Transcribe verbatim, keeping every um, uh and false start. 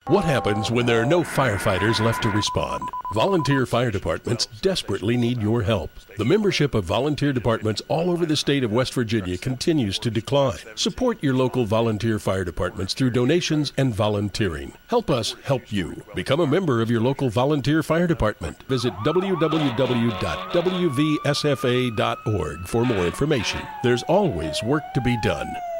What happens when there are no firefighters left to respond? Volunteer fire departments desperately need your help. The membership of volunteer departments all over the state of West Virginia continues to decline. Support your local volunteer fire departments through donations and volunteering. Help us help you. Become a member of your local volunteer fire department. Visit w w w dot w v s f a dot org for more information. There's always work to be done.